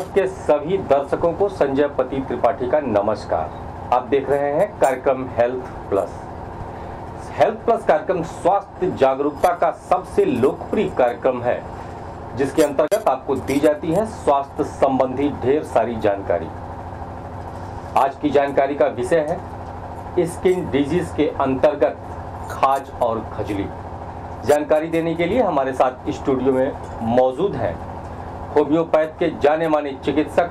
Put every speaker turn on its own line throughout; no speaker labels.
Plus के सभी दर्शकों को संजय पति त्रिपाठी का नमस्कार। आप देख रहे हैं कार्यक्रम हेल्थ प्लस। हेल्थ प्लस कार्यक्रम स्वास्थ्य जागरूकता का सबसे लोकप्रिय कार्यक्रम है, जिसके अंतर्गत आपको दी जाती है स्वास्थ्य संबंधी ढेर सारी जानकारी। आज की जानकारी का विषय है स्किन डिजीज के अंतर्गत खाज और खजली। जानकारी देने के लिए हमारे साथ स्टूडियो में मौजूद हैं होम्योपैथ के जाने माने चिकित्सक,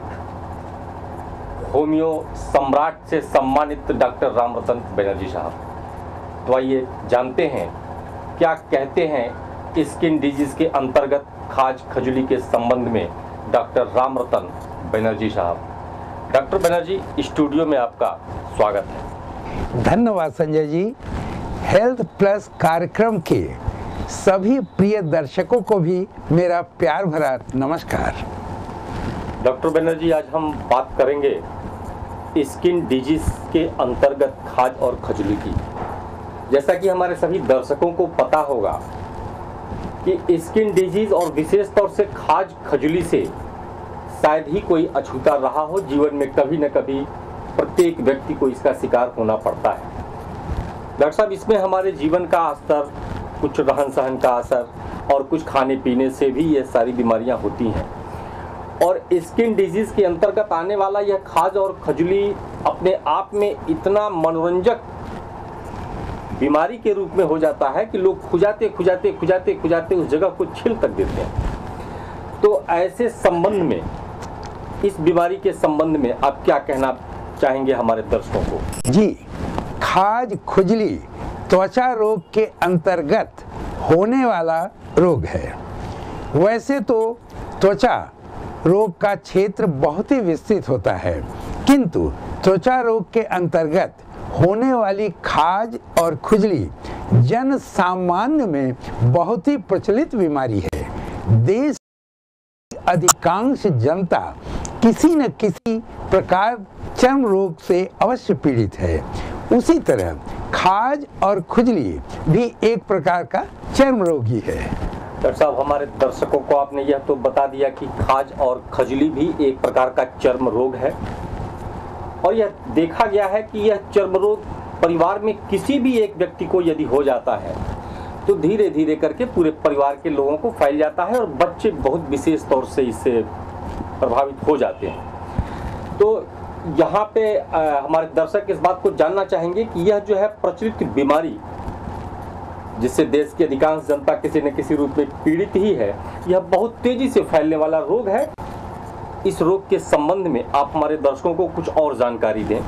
होम्यो सम्राट से सम्मानित डॉक्टर रामरतन बनर्जी साहब। तो आइए जानते हैं क्या कहते हैं स्किन डिजीज के अंतर्गत खाज खजली के संबंध में डॉक्टर रामरतन बनर्जी साहब। डॉक्टर बनर्जी, स्टूडियो में आपका स्वागत है।
धन्यवाद संजय जी। हेल्थ प्लस कार्यक्रम के सभी प्रिय दर्शकों को भी मेरा प्यार भरा नमस्कार।
डॉक्टर बनर्जी, आज हम बात करेंगे स्किन डिजीज के अंतर्गत खाज और खजली की। जैसा कि हमारे सभी दर्शकों को पता होगा कि स्किन डिजीज और विशेष तौर से खाज खजली से शायद ही कोई अछूता रहा हो। जीवन में कभी न कभी प्रत्येक व्यक्ति को इसका शिकार होना पड़ता है। डॉक्टर साहब, इसमें हमारे जीवन का स्तर, कुछ रहन सहन का असर और कुछ खाने पीने से भी ये सारी बीमारियां होती हैं। और स्किन डिजीज के अंतर्गत आने वाला यह खाज और खजली अपने आप में इतना मनोरंजक बीमारी के रूप में हो जाता है कि लोग खुजाते उस जगह को छील तक देते हैं। तो ऐसे संबंध में, इस बीमारी के संबंध में आप क्या कहना चाहेंगे हमारे दर्शकों को?
जी, खाज खुजली त्वचा रोग के अंतर्गत होने वाला रोग है। वैसे तो त्वचा रोग का क्षेत्र बहुत ही विस्तृत होता है, किंतु त्वचा रोग के अंतर्गत होने वाली खाज और खुजली जन सामान्य में बहुत ही प्रचलित बीमारी है। देश की अधिकांश जनता किसी न किसी प्रकार चर्म रोग से अवश्य पीड़ित है। उसी तरह खाज और खुजली भी एक प्रकार का चर्म रोग ही है।
डॉक्टर साहब, हमारे दर्शकों को आपने यह तो बता दिया कि खाज और खजली भी एक प्रकार का चर्म रोग है, और यह देखा गया है कि यह चर्म रोग परिवार में किसी भी एक व्यक्ति को यदि हो जाता है तो धीरे धीरे करके पूरे परिवार के लोगों को फैल जाता है और बच्चे बहुत विशेष तौर से इससे प्रभावित हो जाते हैं। तो यहाँ पे हमारे दर्शक इस बात को जानना चाहेंगे कि यह जो है प्रचलित बीमारी, जिससे देश की अधिकांश जनता किसी न किसी रूप में पीड़ित ही है, यह बहुत तेजी से फैलने वाला रोग है। इस रोग के संबंध में आप हमारे दर्शकों को कुछ और जानकारी दें।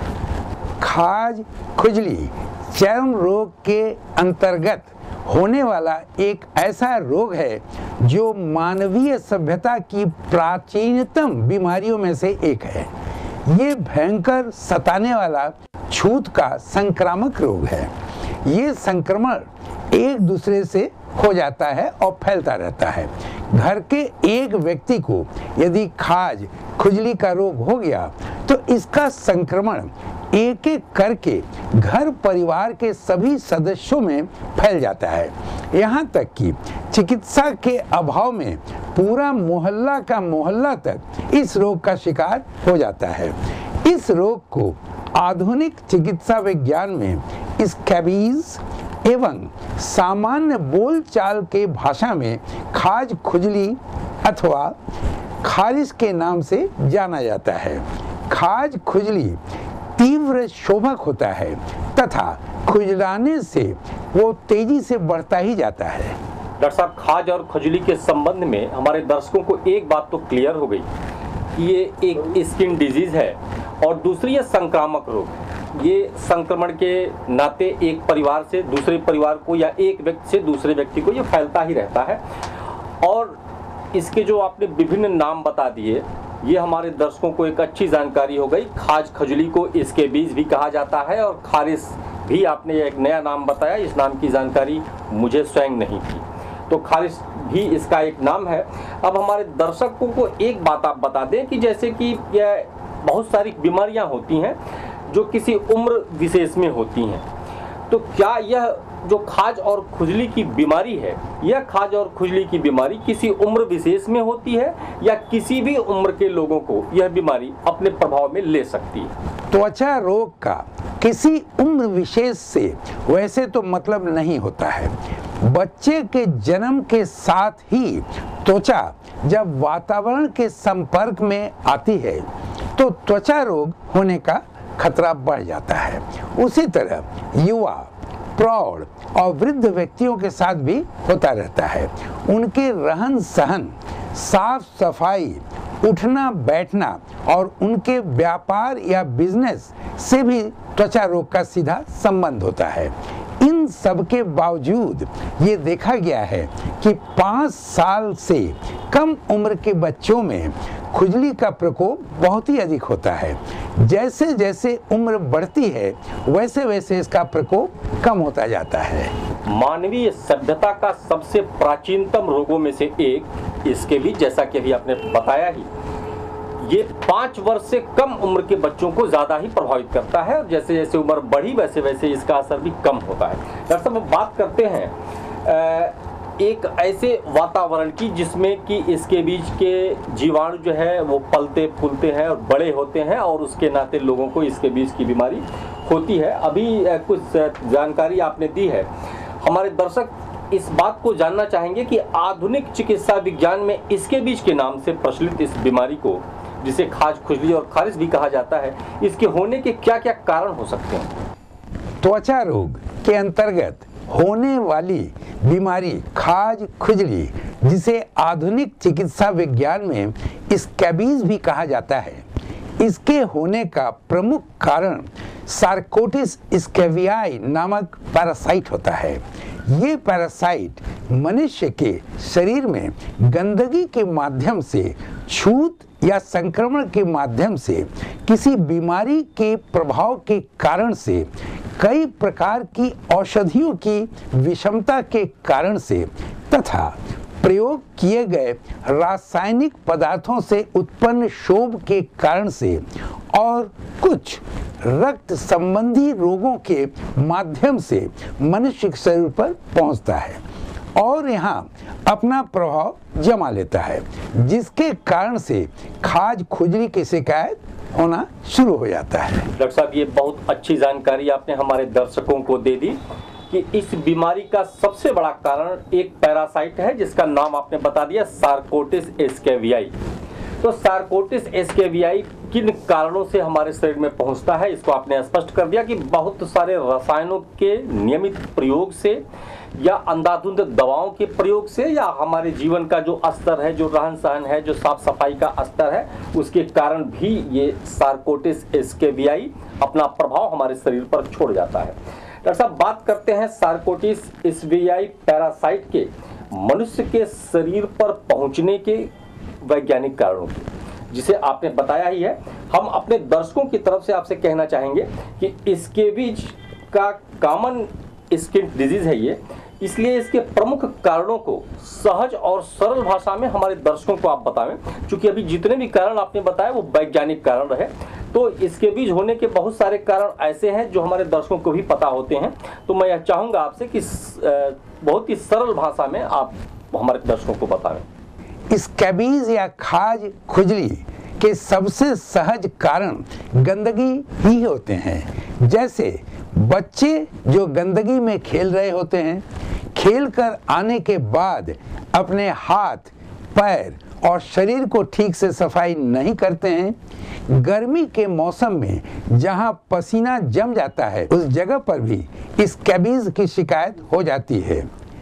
खाज खुजली चर्म रोग के अंतर्गत होने वाला एक ऐसा रोग है जो मानवीय सभ्यता की प्राचीनतम बीमारियों में से एक है। ये भयंकर सताने वाला छूत का संक्रामक रोग है। ये संक्रमण एक दूसरे से हो जाता है और फैलता रहता है। घर के एक व्यक्ति को यदि खाज खुजली का रोग हो गया तो इसका संक्रमण एक एक करके घर परिवार के सभी सदस्यों में फैल जाता है। यहाँ तक कि चिकित्सा के अभाव में पूरा मोहल्ला का मोहल्ला तक इस रोग का शिकार हो जाता है। इस रोग को आधुनिक चिकित्सा विज्ञान में स्कैबीज एवं सामान्य बोलचाल के भाषा में खाज खुजली अथवा खारिश के नाम से जाना जाता है। खाज खुजली तीव्र शोभक होता है तथा खुजलाने से वो तेजी से बढ़ता ही जाता है।
डॉक्टर साहब, खाज और खुजली के संबंध में हमारे दर्शकों को एक बात तो क्लियर हो गई कि ये एक स्किन डिजीज है और दूसरी है संक्रामक रोग। ये संक्रमण के नाते एक परिवार से दूसरे परिवार को या एक व्यक्ति से दूसरे व्यक्ति को ये फैलता ही रहता है। और इसके जो आपने विभिन्न नाम बता दिए, ये हमारे दर्शकों को एक अच्छी जानकारी हो गई। खाज खजली को इसके बीज भी कहा जाता है और खारिश भी आपने एक नया नाम बताया, इस नाम की जानकारी मुझे स्वयं नहीं थी। तो खारिश भी इसका एक नाम है। अब हमारे दर्शकों को एक बात आप बता दें कि जैसे कि यह बहुत सारी बीमारियां होती हैं जो किसी उम्र विशेष में होती हैं, तो क्या यह जो खाज और खुजली की बीमारी है, यह खाज और खुजली की बीमारी किसी उम्र विशेष में होती है या किसी भी उम्र के लोगों को यह बीमारी अपने प्रभाव में ले सकती है?
त्वचा रोग का किसी उम्र विशेष से वैसे तो मतलब नहीं होता है। बच्चे के जन्म के साथ ही त्वचा जब वातावरण के संपर्क में आती है तो त्वचा रोग होने का खतरा बढ़ जाता है। उसी तरह युवा, प्रौढ़ और वृद्ध व्यक्तियों के साथ भी होता रहता है। उनके रहन सहन, साफ सफाई, उठना बैठना और उनके व्यापार या बिजनेस से भी त्वचा रोग का सीधा संबंध होता है। इन सब के बावजूद ये देखा गया है कि 5 साल से कम उम्र के बच्चों में खुजली का प्रकोप बहुत ही अधिक होता है। जैसे जैसे उम्र बढ़ती है वैसे वैसे इसका प्रकोप कम होता जाता है।
मानवीय सभ्यता का सबसे प्राचीनतम रोगों में से एक इसके भी, जैसा कि अभी आपने बताया ही, ये 5 वर्ष से कम उम्र के बच्चों को ज़्यादा ही प्रभावित करता है और जैसे जैसे उम्र बढ़ी वैसे वैसे इसका असर भी कम होता है। डॉक्टर साहब, हम बात करते हैं एक ऐसे वातावरण की जिसमें कि इसके बीच के जीवाणु जो है वो पलते फूलते हैं और बड़े होते हैं और उसके नाते लोगों को इसके बीच की बीमारी होती है। अभी कुछ जानकारी आपने दी है। हमारे दर्शक इस बात को जानना चाहेंगे कि आधुनिक चिकित्सा विज्ञान में इसके बीच के नाम से प्रचलित इस बीमारी को, जिसे खाज, खुजली और खारिश भी कहा जाता है, इसके होने के क्या क्या कारण हो सकते हैं?
त्वचा रोग के अंतर्गत होने वाली बीमारी खाज, खुजली, जिसे आधुनिक चिकित्सा विज्ञान में स्कैबीज भी कहा जाता है, इसके होने का प्रमुख कारण सार्कोटिस स्कैबियाई नामक पैरासाइट होता है। ये पैरासाइट मनुष्य के शरीर में गंदगी के माध्यम से, छूत या संक्रमण के माध्यम से, किसी बीमारी के प्रभाव के कारण से, कई प्रकार की औषधियों की विषमता के कारण से तथा प्रयोग किए गए रासायनिक पदार्थों से उत्पन्न क्षोभ के कारण से और कुछ रक्त संबंधी रोगों के माध्यम से मनुष्य के शरीर पर पहुंचता है और यहाँ अपना प्रभाव जमा लेता है, जिसके कारण से खाज, खुजली की शिकायत होना शुरू हो जाता है।
डॉक्टर साहब, ये बहुत अच्छी जानकारी आपने हमारे दर्शकों को दे दी कि इस बीमारी का सबसे बड़ा कारण एक पैरासाइट है जिसका नाम आपने बता दिया, सार्कोटिस स्कैबियाई। तो सार्कोटिस स्कैबियाई किन कारणों से हमारे शरीर में पहुंचता है, इसको आपने स्पष्ट कर दिया कि बहुत सारे रसायनों के नियमित प्रयोग से या अंधाधुंध दवाओं के प्रयोग से या हमारे जीवन का जो स्तर है, जो रहन सहन है, जो साफ सफाई का स्तर है, उसके कारण भी ये सार्कोटिस स्कैबियाई अपना प्रभाव हमारे शरीर पर छोड़ जाता है। डॉक्टर साहब, बात करते हैं सार्कोटिस स्कैबियाई पैरासाइट के मनुष्य के शरीर पर पहुंचने के वैज्ञानिक कारणों की, जिसे आपने बताया ही है। हम अपने दर्शकों की तरफ से आपसे कहना चाहेंगे कि स्कैबीज का कॉमन स्किन डिजीज है ये, इसलिए इसके प्रमुख कारणों को सहज और सरल भाषा में हमारे दर्शकों को आप बताएं, क्योंकि अभी जितने भी कारण आपने बताए वो वैज्ञानिक कारण रहे। तो इसके बीज होने के बहुत सारे कारण ऐसे हैं जो हमारे दर्शकों को भी पता होते हैं। तो मैं यह चाहूँगा आपसे कि बहुत ही सरल भाषा में आप हमारे दर्शकों को बताएं।
स्कैबीज या खाज, खुजली के सबसे सहज कारण गंदगी ही होते हैं। जैसे बच्चे जो गंदगी में खेल रहे होते हैं, खेल कर आने के बाद अपने हाथ, पैर और शरीर को ठीक से सफाई नहीं करते हैं। गर्मी के मौसम में जहां पसीना जम जाता है उस जगह पर भी स्कैबीज की शिकायत हो जाती है।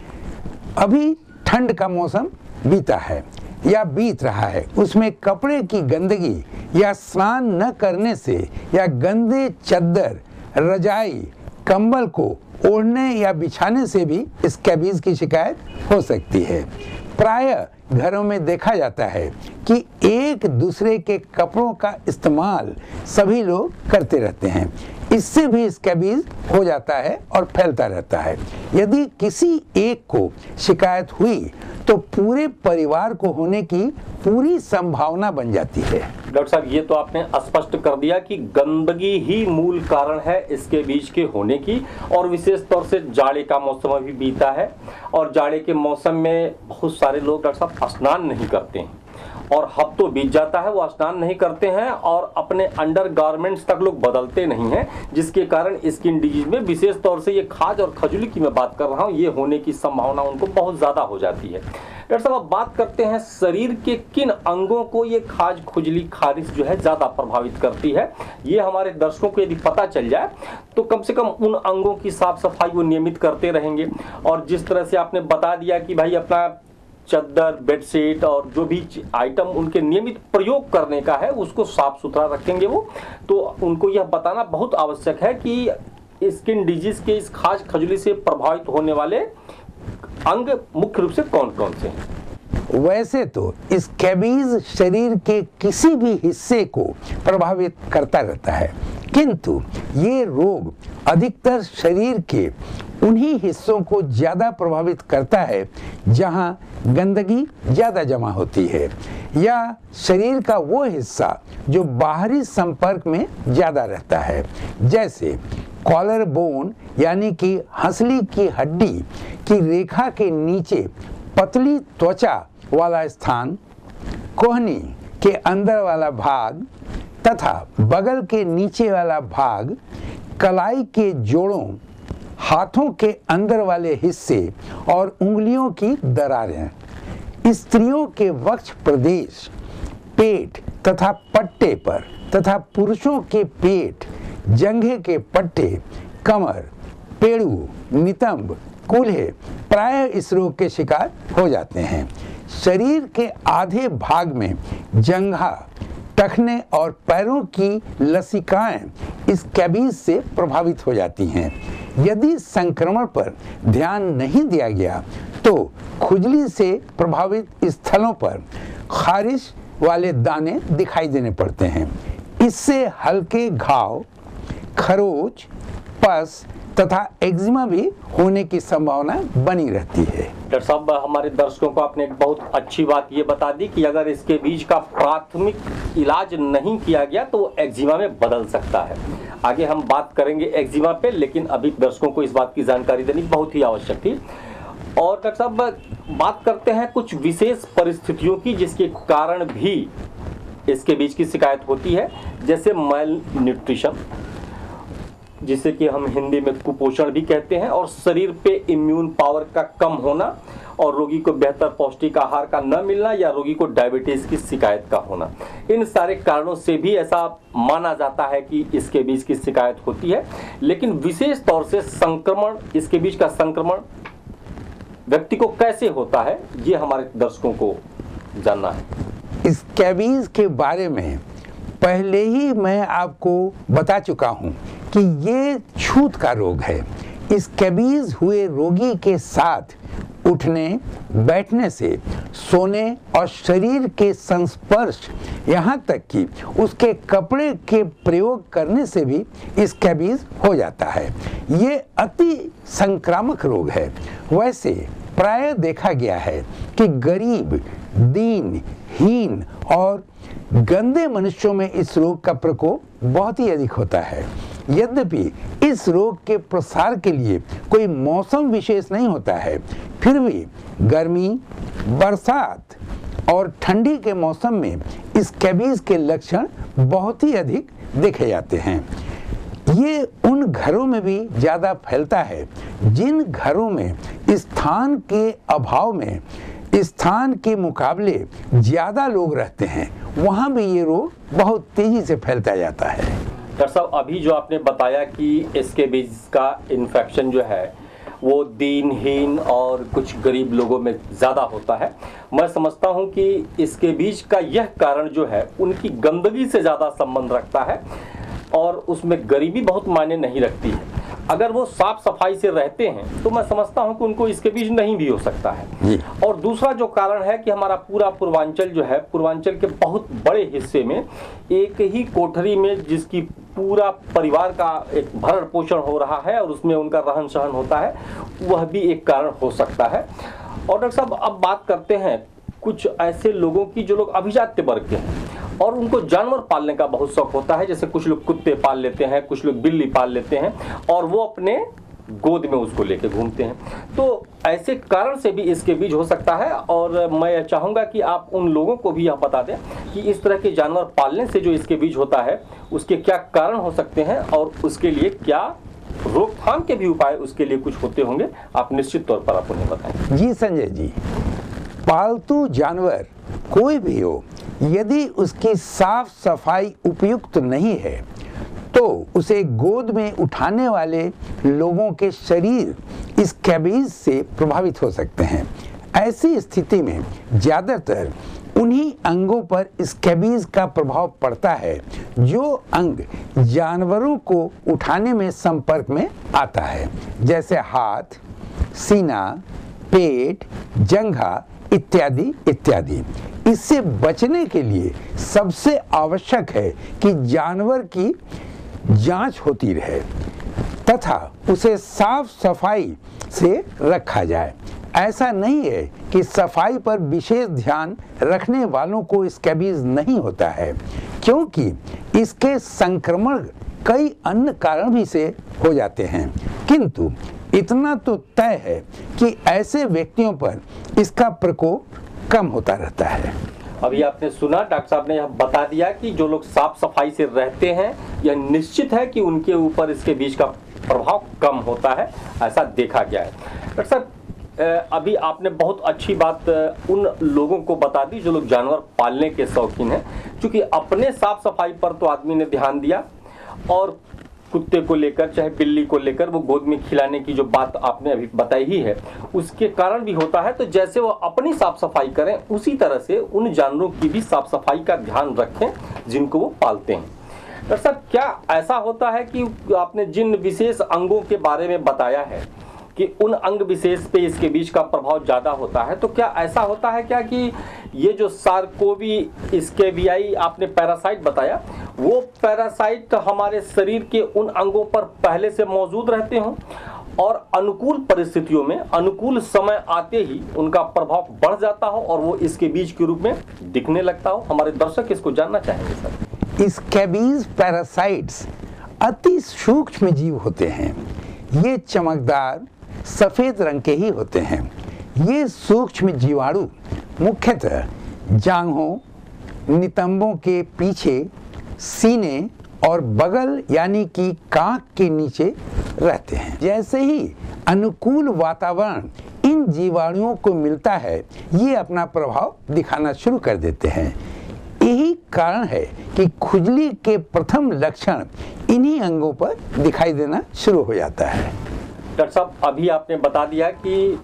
अभी ठंड का मौसम बीता है या बीत रहा है, उसमें कपड़े की गंदगी या स्नान न करने से या गंदे चद्दर, रजाई, कंबल को ओढ़ने या बिछाने से भी स्कैबीज की शिकायत हो सकती है। प्रायः घरों में देखा जाता है कि एक दूसरे के कपड़ों का इस्तेमाल सभी लोग करते रहते हैं, इससे भी स्कैबीज हो जाता है और फैलता रहता है। यदि किसी एक को शिकायत हुई तो पूरे परिवार को होने की पूरी संभावना बन जाती है।
डॉक्टर साहब, ये तो आपने स्पष्ट कर दिया कि गंदगी ही मूल कारण है इसके बीज के होने की, और विशेष तौर से जाड़े का मौसम अभी बीता है और जाड़े के मौसम में बहुत सारे लोग डॉक्टर साहब स्नान नहीं करते हैं और हफ्तों बीत जाता है वो स्नान नहीं करते हैं और अपने अंडर गारमेंट्स तक लोग बदलते नहीं हैं, जिसके कारण स्किन डिजीज में विशेष तौर से ये खाज और खजुली की मैं बात कर रहा हूँ, ये होने की संभावना उनको बहुत ज़्यादा हो जाती है। डॉक्टर साहब, अब बात करते हैं शरीर के किन अंगों को ये खाज खुजली खारिश जो है ज़्यादा प्रभावित करती है। ये हमारे दर्शकों को यदि पता चल जाए तो कम से कम उन अंगों की साफ सफाई वो नियमित करते रहेंगे, और जिस तरह से आपने बता दिया कि भाई अपना चद्दर, बेडशीट और जो भी आइटम उनके नियमित प्रयोग करने का है उसको साफ सुथरा रखेंगे वो, तो उनको यह बताना बहुत आवश्यक है कि स्किन डिजीज के इस खाज खजुली से प्रभावित होने वाले अंग मुख्य रूप से कौन कौन से हैं।
वैसे तो स्कैबीज शरीर के किसी भी हिस्से को प्रभावित करता रहता है, किंतु ये रोग अधिकतर शरीर के उन्हीं हिस्सों को ज्यादा प्रभावित करता है जहां गंदगी ज्यादा जमा होती है, या शरीर का वो हिस्सा जो बाहरी संपर्क में ज्यादा रहता है, जैसे कॉलर बोन यानी कि हंसली की हड्डी की रेखा के नीचे पतली त्वचा वाला स्थान, कोहनी के अंदर वाला भाग तथा बगल के नीचे वाला भाग, कलाई के जोड़ों, हाथों के अंदर वाले हिस्से और उंगलियों की दरारें, स्त्रियों के वक्ष प्रदेश, पेट तथा पट्टे पर तथा पुरुषों के पेट, जंघे के पट्टे, कमर, पेड़ू, नितंब, कूल्हे प्राय इस रोग के शिकार हो जाते हैं। शरीर के आधे भाग में जंघा, टखने और पैरों की लसिकाएं स्कैबीज से प्रभावित हो जाती हैं। यदि संक्रमण पर ध्यान नहीं दिया गया तो खुजली से प्रभावित स्थलों पर खारिश वाले दाने दिखाई देने पड़ते हैं। इससे हल्के घाव, खरोच, पस तथा एक्जिमा भी होने की संभावना बनी रहती है।
डॉक्टर साहब, हमारे दर्शकों को आपने एक बहुत अच्छी बात ये बता दी कि अगर इसके बीज का प्राथमिक इलाज नहीं किया गया तो वो एक्जिमा में बदल सकता है। आगे हम बात करेंगे एक्जिमा पे, लेकिन अभी दर्शकों को इस बात की जानकारी देनी बहुत ही आवश्यक थी। और डॉक्टर साहब, बात करते हैं कुछ विशेष परिस्थितियों की जिसके कारण भी इसके बीज की शिकायत होती है, जैसे मैल न्यूट्रिशन, जिसे कि हम हिंदी में कुपोषण भी कहते हैं, और शरीर पे इम्यून पावर का कम होना, और रोगी को बेहतर पौष्टिक आहार का न मिलना, या रोगी को डायबिटीज की शिकायत का होना। इन सारे कारणों से भी ऐसा माना जाता है कि इसके बीज की शिकायत होती है। लेकिन विशेष तौर से संक्रमण, इसके बीज का संक्रमण व्यक्ति को कैसे होता है, ये हमारे दर्शकों को जानना है।
स्कैबीज के बारे में पहले ही मैं आपको बता चुका हूं कि ये छूत का रोग है। स्कैबीज हुए रोगी के साथ उठने, बैठने से, सोने और शरीर के संस्पर्श, यहाँ तक कि उसके कपड़े के प्रयोग करने से भी स्कैबीज हो जाता है। ये अति संक्रामक रोग है। वैसे प्राय देखा गया है कि गरीब, दीन, हीन और गंदे मनुष्यों में इस रोग का प्रकोप बहुत ही अधिक होता है। यद्यपि इस रोग के प्रसार के लिए कोई मौसम विशेष नहीं होता है, फिर भी गर्मी, बरसात और ठंडी के मौसम में स्कैबीज के लक्षण बहुत ही अधिक देखे जाते हैं। ये उन घरों में भी ज़्यादा फैलता है जिन घरों में स्थान के अभाव में स्थान के मुकाबले ज़्यादा लोग रहते हैं, वहाँ भी ये रोग बहुत तेज़ी से फैलता जाता है।
डॉक्टर साहब, अभी जो आपने बताया कि स्कैबीज का इन्फेक्शन जो है वो दीनहीन और कुछ गरीब लोगों में ज़्यादा होता है, मैं समझता हूँ कि स्कैबीज का यह कारण जो है उनकी गंदगी से ज़्यादा संबंध रखता है, और उसमें गरीबी बहुत मायने नहीं रखती है। अगर वो साफ सफाई से रहते हैं तो मैं समझता हूं कि उनको स्कैबीज नहीं भी हो सकता है। और दूसरा जो कारण है कि हमारा पूरा पूर्वांचल जो है, पूर्वांचल के बहुत बड़े हिस्से में एक ही कोठरी में जिसकी पूरा परिवार का एक भरण पोषण हो रहा है और उसमें उनका रहन सहन होता है, वह भी एक कारण हो सकता है। और डॉक्टर साहब अब बात करते हैं कुछ ऐसे लोगों की जो लोग अभिजात्य वर्ग के हैं और उनको जानवर पालने का बहुत शौक होता है। जैसे कुछ लोग कुत्ते पाल लेते हैं, कुछ लोग बिल्ली पाल लेते हैं और वो अपने गोद में उसको लेके घूमते हैं। तो ऐसे कारण से भी इसके बीज हो सकता है और मैं चाहूँगा कि आप उन लोगों को भी यह बता दें कि इस तरह के जानवर पालने से जो इसके बीज होता है उसके क्या कारण हो सकते हैं और उसके लिए क्या रोकथाम के भी उपाय उसके लिए कुछ होते होंगे। आप निश्चित तौर पर आप उन्हें बताएं।
जी संजय जी, पालतू जानवर कोई भी हो, यदि उसकी साफ सफाई उपयुक्त नहीं है तो उसे गोद में उठाने वाले लोगों के शरीर स्कैबीज से प्रभावित हो सकते हैं। ऐसी स्थिति में ज़्यादातर उन्हीं अंगों पर स्कैबीज का प्रभाव पड़ता है जो अंग जानवरों को उठाने में संपर्क में आता है, जैसे हाथ, सीना, पेट, जंघा इत्यादि इत्यादि। इससे बचने के लिए सबसे आवश्यक है कि जानवर की जांच होती रहे तथा उसे साफ सफाई से रखा जाए। ऐसा नहीं है कि सफाई पर विशेष ध्यान रखने वालों को स्कैबीज नहीं होता है, क्योंकि इसके संक्रमण कई अन्य कारण भी से हो जाते हैं, किंतु इतना तो तय है कि ऐसे व्यक्तियों पर इसका प्रकोप कम होता रहता है।
अभी आपने सुना, डॉक्टर साहब ने यह बता दिया कि जो लोग साफ सफाई से रहते हैं यह निश्चित है कि उनके ऊपर इसके बीज का प्रभाव कम होता है, ऐसा देखा गया है। डॉक्टर साहब, अभी आपने बहुत अच्छी बात उन लोगों को बता दी जो लोग जानवर पालने के शौकीन हैं। क्योंकि अपने साफ सफाई पर तो आदमी ने ध्यान दिया और कुत्ते को लेकर चाहे बिल्ली को लेकर वो गोद में खिलाने की जो बात आपने अभी बताई ही है उसके कारण भी होता है। तो जैसे वो अपनी साफ सफाई करें उसी तरह से उन जानवरों की भी साफ सफाई का ध्यान रखें जिनको वो पालते हैं। डॉक्टर साहब, क्या ऐसा होता है कि आपने जिन विशेष अंगों के बारे में बताया है कि उन अंग विशेष पे इसके बीज का प्रभाव ज़्यादा होता है, तो क्या ऐसा होता है क्या कि ये जो सार्कोवी स्कैबियाई आपने पैरासाइट बताया वो पैरासाइट हमारे शरीर के उन अंगों पर पहले से मौजूद रहते हों और अनुकूल परिस्थितियों में अनुकूल समय आते ही उनका प्रभाव बढ़ जाता हो और वो इसके बीज के रूप में दिखने लगता हो? हमारे दर्शक इसको जानना चाहेंगे सर।
स्कैबीज पैरासाइट्स अति सूक्ष्म जीव होते हैं। ये चमकदार सफेद रंग के ही होते हैं। ये सूक्ष्म जीवाणु मुख्यतः जांघों, नितंबों के पीछे, सीने और बगल यानी कि कांख के नीचे रहते हैं। जैसे ही अनुकूल वातावरण इन जीवाणुओं को मिलता है ये अपना प्रभाव दिखाना शुरू कर देते हैं। यही कारण है कि खुजली के प्रथम लक्षण इन्हीं अंगों पर दिखाई देना शुरू हो जाता है।
डॉक्टर साहब, अभी आपने बता दिया कि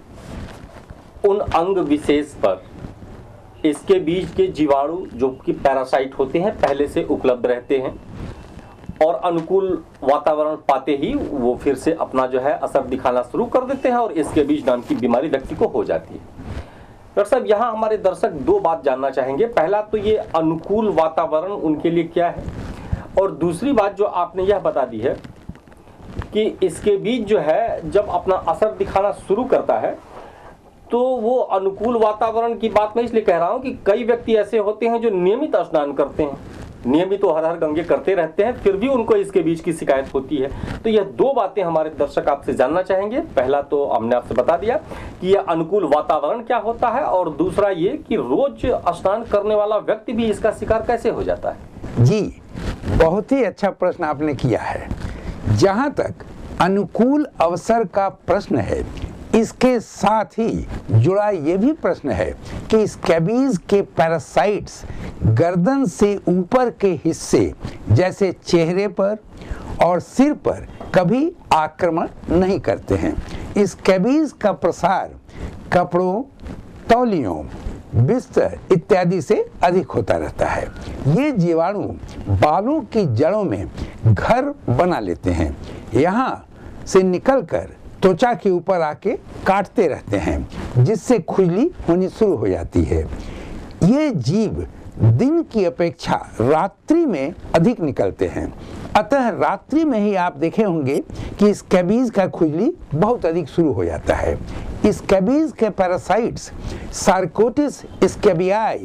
उन अंग विशेष पर इसके बीज के जीवाणु जो कि पैरासाइट होते हैं पहले से उपलब्ध रहते हैं और अनुकूल वातावरण पाते ही वो फिर से अपना जो है असर दिखाना शुरू कर देते हैं और इसके बीज नाम की बीमारी व्यक्ति को हो जाती है। डॉक्टर साहब, यहाँ हमारे दर्शक दो बात जानना चाहेंगे। पहला तो ये अनुकूल वातावरण उनके लिए क्या है और दूसरी बात जो आपने यह बता दी है कि इसके बीज जो है जब अपना असर दिखाना शुरू करता है तो वो अनुकूल वातावरण की बात मैं इसलिए कह रहा हूँ कि कई व्यक्ति ऐसे होते हैं जो नियमित स्नान करते हैं, नियमित तो हर हर गंगे करते रहते हैं, फिर भी उनको इसके बीज की शिकायत होती है। तो यह दो बातें हमारे दर्शक आपसे जानना चाहेंगे। पहला तो हमने आपसे बता दिया कि यह अनुकूल वातावरण क्या होता है और दूसरा ये कि रोज स्नान करने वाला व्यक्ति भी इसका शिकार कैसे हो जाता है।
जी, बहुत ही अच्छा प्रश्न आपने किया है। जहाँ तक अनुकूल अवसर का प्रश्न है, इसके साथ ही जुड़ा ये भी प्रश्न है कि स्कैबीज के पैरासाइट्स गर्दन से ऊपर के हिस्से जैसे चेहरे पर और सिर पर कभी आक्रमण नहीं करते हैं। स्कैबीज का प्रसार कपड़ों, तौलियों, बिस्तर इत्यादि से अधिक होता रहता है। ये जीवाणु बालों की जड़ों में घर बना लेते हैं, यहाँ से निकलकर त्वचा के ऊपर आके काटते रहते हैं जिससे खुजली होनी शुरू हो जाती है। ये जीव दिन की अपेक्षा रात्रि में अधिक निकलते हैं, अतः रात्रि में ही आप देखे होंगे कि स्कैबीज का खुजली बहुत अधिक शुरू हो जाता है। स्कैबीज के पैरासाइट्स सार्कोटिस स्कैबियाई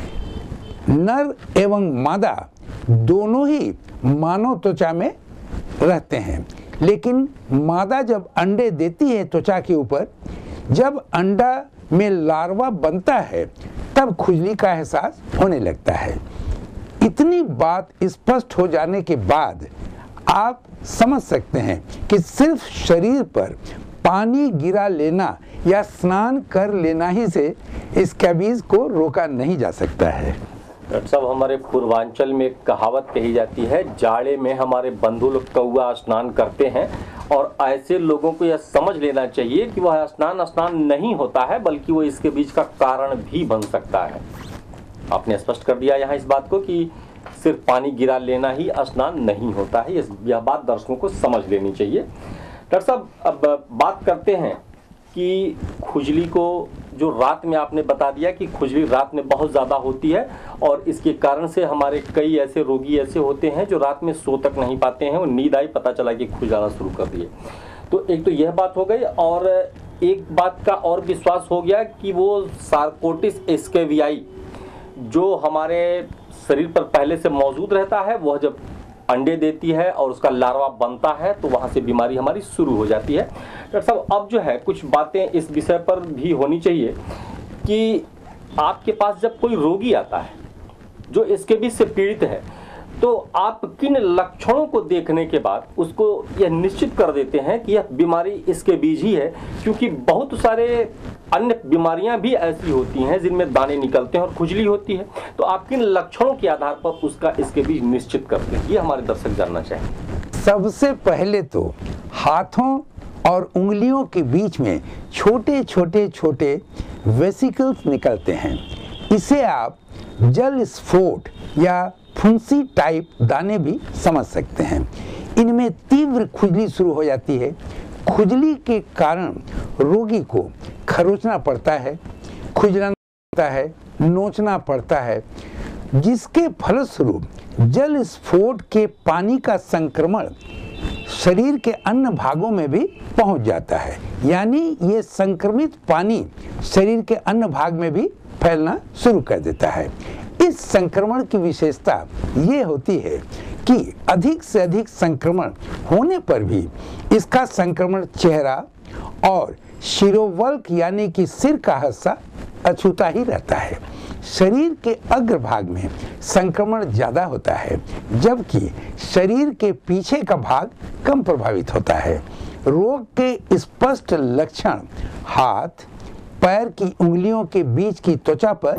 नर एवं मादा दोनों ही मानव त्वचा में रहते हैं, लेकिन मादा जब अंडे देती है त्वचा के ऊपर, जब अंडा में लार्वा बनता है तब खुजली का एहसास होने लगता है। इतनी बात स्पष्ट हो जाने के बाद आप समझ सकते हैं कि सिर्फ शरीर पर पानी गिरा लेना या स्नान कर लेना ही से स्कैबीज को रोका नहीं जा सकता है।
डॉक्टर साहब, हमारे पूर्वांचल में एक कहावत कही जाती है, जाड़े में हमारे बंधु लोग कौआ स्नान करते हैं, और ऐसे लोगों को यह समझ लेना चाहिए कि वह स्नान नहीं होता है, बल्कि वो इसके बीच का कारण भी बन सकता है। आपने स्पष्ट कर दिया यहाँ इस बात को कि सिर्फ पानी गिरा लेना ही स्नान नहीं होता है। यह बात दर्शकों को समझ लेनी चाहिए। डॉक्टर साहब, अब बात करते हैं कि खुजली को, जो रात में आपने बता दिया कि खुजली रात में बहुत ज़्यादा होती है, और इसके कारण से हमारे कई ऐसे रोगी ऐसे होते हैं जो रात में सो तक नहीं पाते हैं, वो नींद आई पता चला कि खुजलाना शुरू कर दिए। तो एक तो यह बात हो गई, और एक बात का और विश्वास हो गया कि वो सार्कोटिस स्कैबियाई जो हमारे शरीर पर पहले से मौजूद रहता है, वह जब अंडे देती है और उसका लार्वा बनता है तो वहाँ से बीमारी हमारी शुरू हो जाती है। डॉक्टर साहब, अब जो है कुछ बातें इस विषय पर भी होनी चाहिए कि आपके पास जब कोई रोगी आता है जो स्कैबीज से पीड़ित है, तो आप किन लक्षणों को देखने के बाद उसको यह निश्चित कर देते हैं कि यह बीमारी स्कैबीज ही है? क्योंकि बहुत सारे अन्य बीमारियां भी ऐसी होती हैं जिनमें दाने निकलते हैं और खुजली होती है, तो आप किन लक्षणों के आधार पर उसका स्कैबीज निश्चित करते हैं, ये हमारे दर्शक जानना चाहेंगे।
सबसे पहले तो हाथों और उंगलियों के बीच में छोटे वेसिकल्स निकलते हैं। इसे आप जल स्फोट या फुंसी टाइप दाने भी समझ सकते हैं। इनमें तीव्र खुजली शुरू हो जाती है। खुजली के कारण रोगी को खरोचना पड़ता है, खुजलाना पड़ता है, नोचना पड़ता है, जिसके फलस्वरूप जल स्फोट के पानी का संक्रमण शरीर के अन्य भागों में भी पहुंच जाता है। यानी ये संक्रमित पानी शरीर के अन्य भाग में भी फैलना शुरू कर देता है। इस संक्रमण की विशेषता ये होती है कि अधिक से अधिक संक्रमण होने पर भी इसका संक्रमण चेहरा और शिरोवल्क यानी कि सिर का हिस्सा अछूता ही रहता है। शरीर के अग्रभाग में संक्रमण ज़्यादा होता है, जबकि शरीर के पीछे का भाग कम प्रभावित होता है। रोग के स्पष्ट लक्षण हाथ, पैर की उंगलियों के बीच की त्वचा पर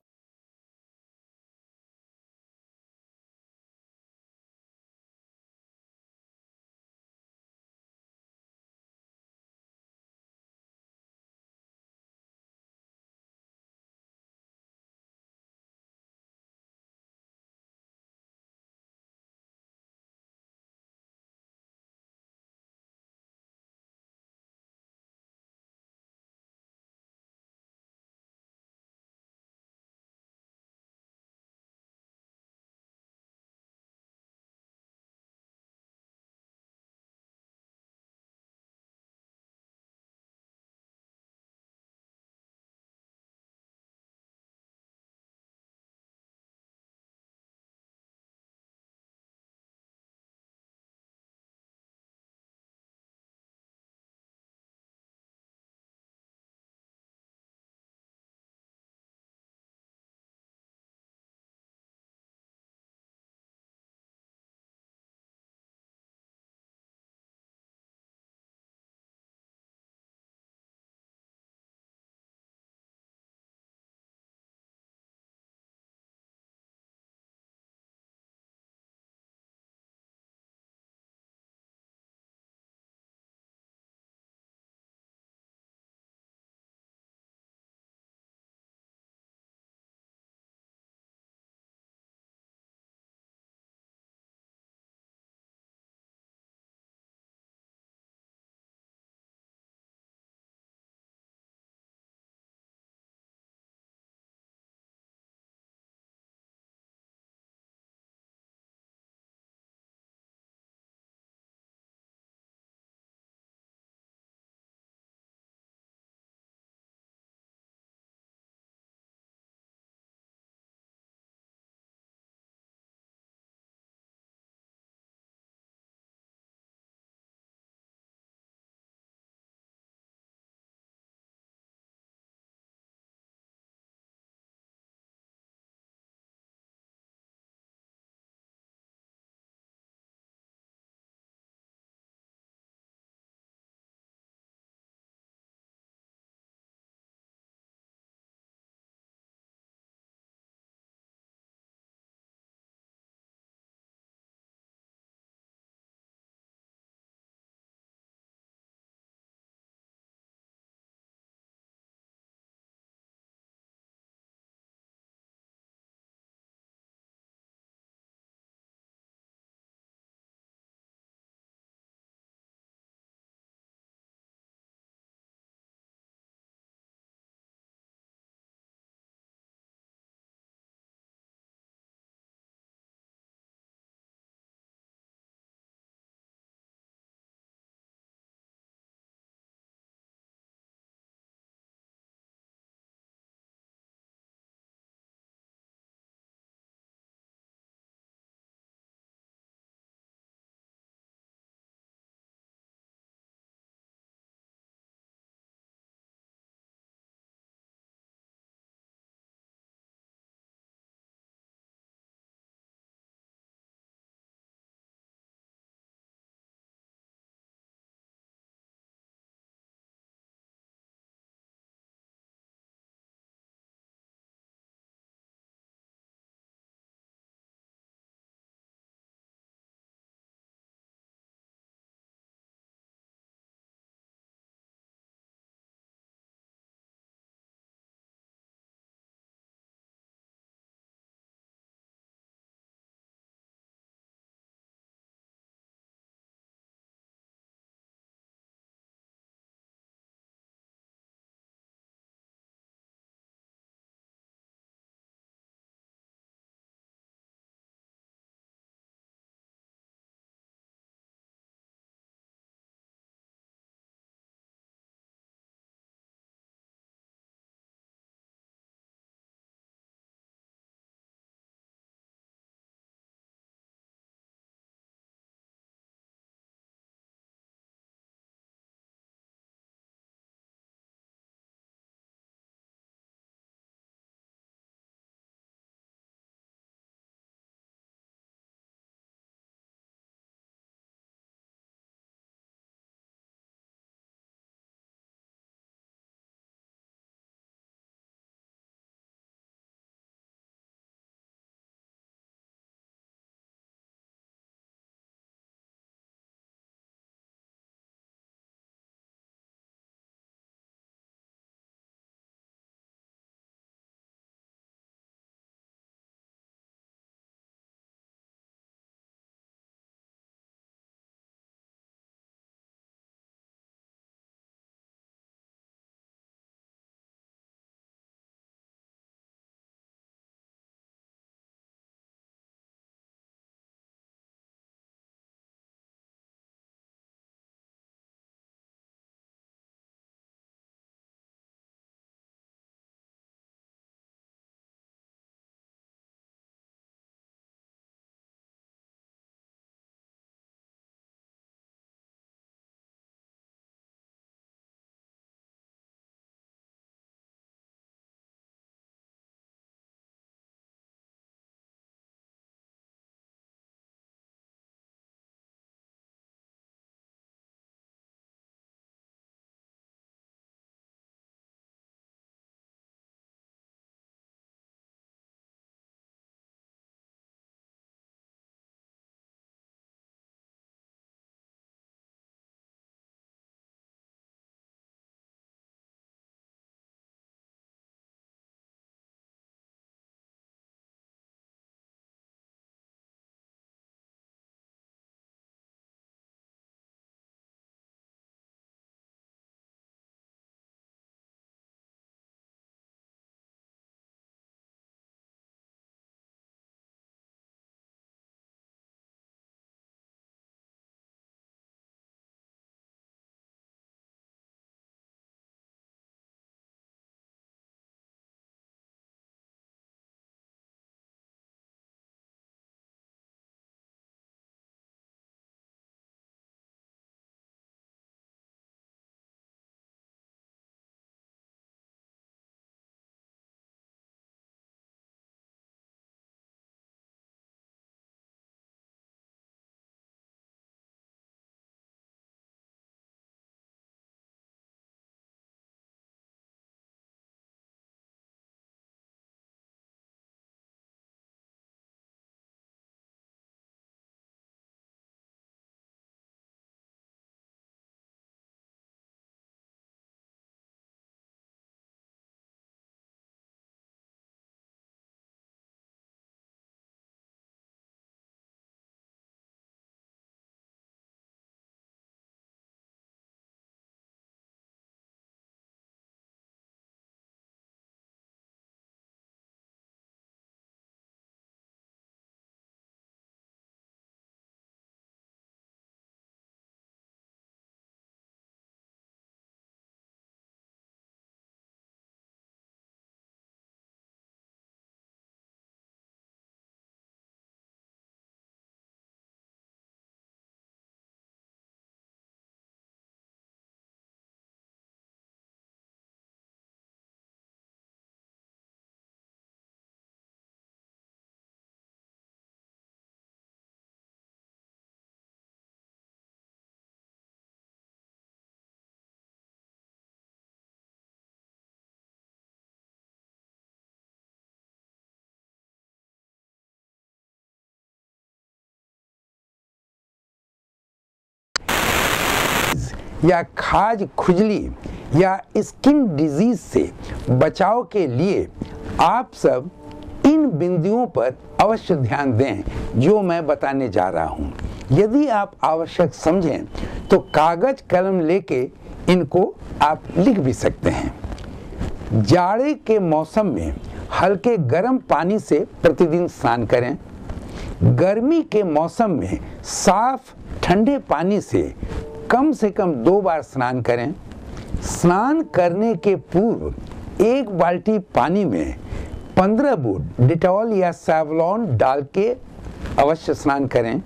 या खाज खुजली या स्किन डिजीज से बचाव के लिए आप सब इन बिंदुओं पर अवश्य ध्यान दें जो मैं बताने जा रहा हूं। यदि आप आवश्यक समझें तो कागज कलम लेके इनको आप लिख भी सकते हैं। जाड़े के मौसम में हल्के गर्म पानी से प्रतिदिन स्नान करें। गर्मी के मौसम में साफ ठंडे पानी से कम 2 बार स्नान करें। स्नान करने के पूर्व 1 बाल्टी पानी में 15 बूंद डिटॉल या सैवलॉन डाल के अवश्य स्नान करें।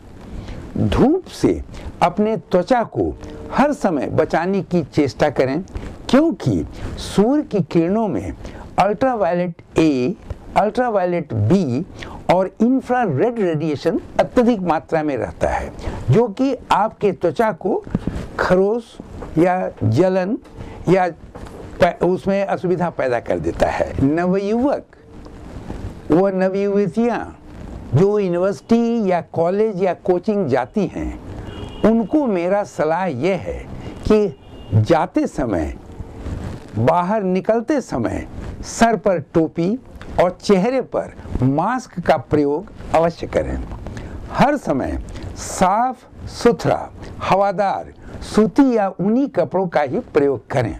धूप से अपने त्वचा को हर समय बचाने की चेष्टा करें, क्योंकि सूर्य की किरणों में अल्ट्रावायलेट ए, अल्ट्रावायलेट बी और इंफ्रारेड रेडिएशन अत्यधिक मात्रा में रहता है, जो कि आपके त्वचा को खरोश या जलन या उसमें असुविधा पैदा कर देता है। नवयुवक व नवयुवतियाँ जो यूनिवर्सिटी या कॉलेज या कोचिंग जाती हैं, उनको मेरा सलाह यह है कि जाते समय, बाहर निकलते समय सर पर टोपी और चेहरे पर मास्क का प्रयोग अवश्य करें। हर समय साफ सुथरा हवादार सूती या ऊनी कपड़ों का ही प्रयोग करें।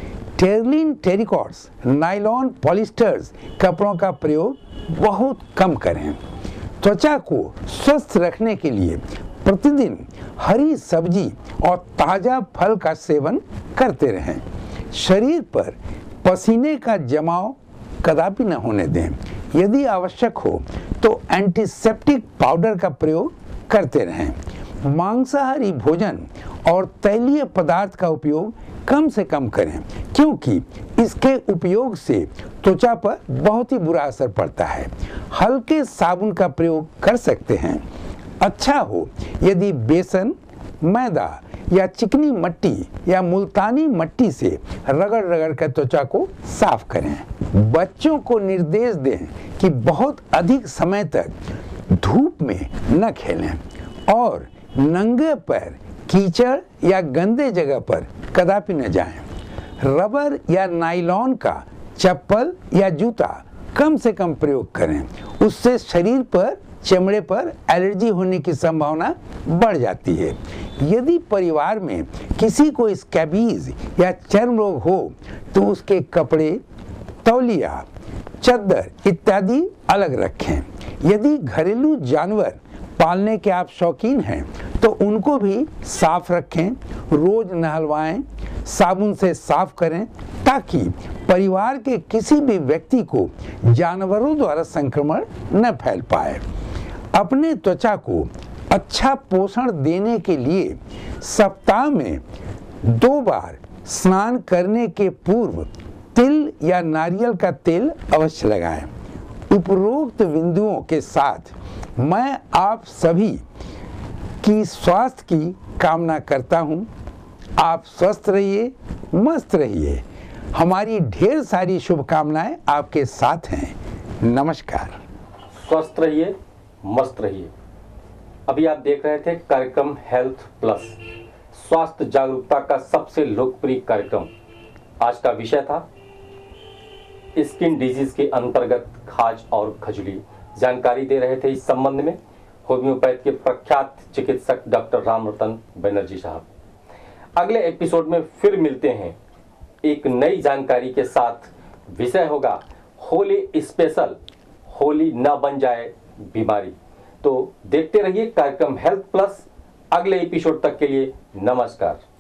टेरलिन, टेरिकॉट्स, नायलॉन, पॉलिस्टर्स कपड़ों का प्रयोग बहुत कम करें। त्वचा को स्वस्थ रखने के लिए प्रतिदिन हरी सब्जी और ताज़ा फल का सेवन करते रहें। शरीर पर पसीने का जमाव कदापि न होने दें। यदि आवश्यक हो तो एंटीसेप्टिक पाउडर का प्रयोग करते रहें। मांसाहारी भोजन और तैलीय पदार्थ का उपयोग कम से कम करें, क्योंकि इसके उपयोग से त्वचा पर बहुत ही बुरा असर पड़ता है। हल्के साबुन का प्रयोग कर सकते हैं। अच्छा हो यदि बेसन, मैदा या चिकनी मट्टी या मुल्तानी मट्टी से रगड़ रगड़ कर त्वचा को साफ करें। बच्चों को निर्देश दें कि बहुत अधिक समय तक धूप में न खेलें और नंगे पैर कीचड़ या गंदे जगह पर कदापि न जाएं। रबर या नायलॉन का चप्पल या जूता कम से कम प्रयोग करें, उससे शरीर पर, चमड़े पर एलर्जी होने की संभावना बढ़ जाती है। यदि परिवार में किसी को स्कैबीज या चर्म रोग हो तो उसके कपड़े, तौलिया, चद्दर इत्यादि अलग रखें। यदि घरेलू जानवर पालने के आप शौकीन हैं तो उनको भी साफ रखें, रोज नहलवाएं, साबुन से साफ करें, ताकि परिवार के किसी भी व्यक्ति को जानवरों द्वारा संक्रमण न फैल पाए। अपने त्वचा को अच्छा पोषण देने के लिए सप्ताह में 2 बार स्नान करने के पूर्व तिल या नारियल का तेल अवश्य लगाएं। उपरोक्त बिंदुओं के साथ मैं आप सभी की स्वास्थ्य की कामना करता हूं। आप स्वस्थ रहिए, मस्त रहिए। हमारी ढेर सारी शुभकामनाएं आपके साथ हैं। नमस्कार।
स्वस्थ रहिए, मस्त रहिए। अभी आप देख रहे थे कार्यक्रम हेल्थ प्लस, स्वास्थ्य जागरूकता का सबसे लोकप्रिय कार्यक्रम। आज का विषय था स्किन डिजीज के अंतर्गत खाज और खजुली। जानकारी दे रहे थे इस संबंध में होम्योपैथ के प्रख्यात चिकित्सक डॉक्टर रामरतन बनर्जी साहब। अगले एपिसोड में फिर मिलते हैं एक नई जानकारी के साथ। विषय होगा होली स्पेशल, होली ना बन जाए बीमारी। तो देखते रहिए कार्यक्रम हेल्थ प्लस। अगले एपिसोड तक के लिए नमस्कार।